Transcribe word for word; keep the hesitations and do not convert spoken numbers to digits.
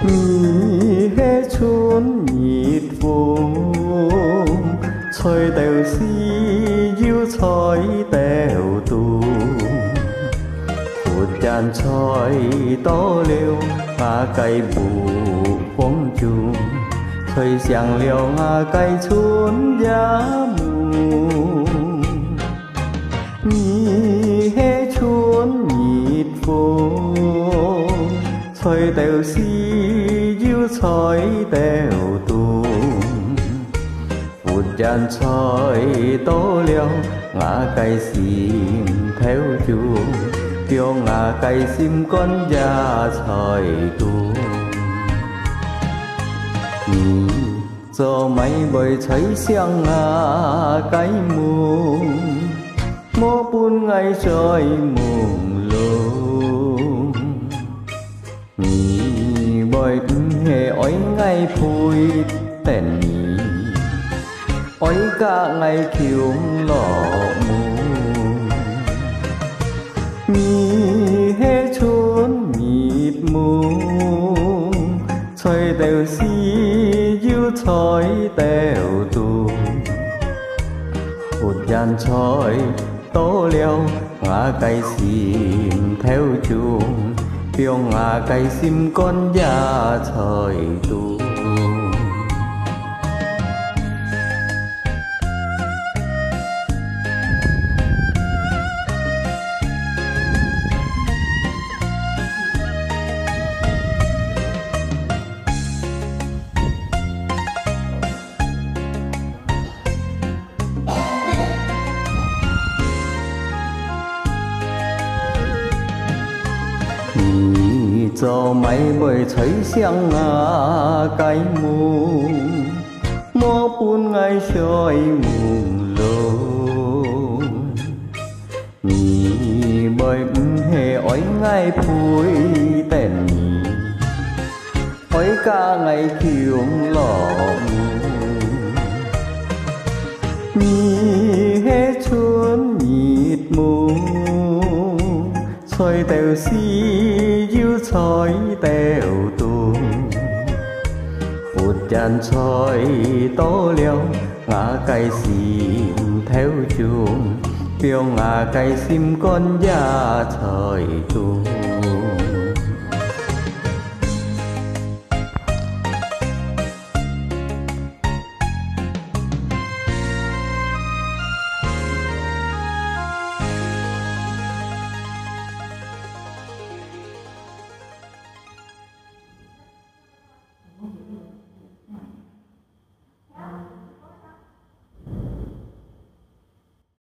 nhị hé chuốn nhịt vùng chơi đều si yêu chơi đều tu phụt chan chơi to liêu ngã cây bù quăng chung chơi xiang liêu ngã cây chuốn giá mù nhị hé chuốn nhịt vùng chơi đều si yêu chơi đều tu phụt chan chơi to liêu ngã cây sim theo chuông tiêu ngà cây sim con già trời tu nhị cho mấy bơi thấy xiang ngà cây mùng mô bún ngày trời mùng lung nhị bơi hề ối ngày phui tên nhị ối cả ngày kiều lọ nhị hé chuốn nhịt mùng chơi đều si yêu chơi đều tu phụt chan chơi tố liêu ngã cây sim theo chuông phiêu ngã cây sim con già trời tu nhị cho mấy bơi thấy xiang ngà cây mùng mô bún ngày trời mùng lung nhị bơi hề ối ngày phui tên nhị ối cả ngày kiều lọ nhị hé chuốn nhịt mùng chơi đều si yêu chơi đều tu phụt chan chơi to liêu ngã cây sim theo chuông phiêu ngã cây sim con già trời tu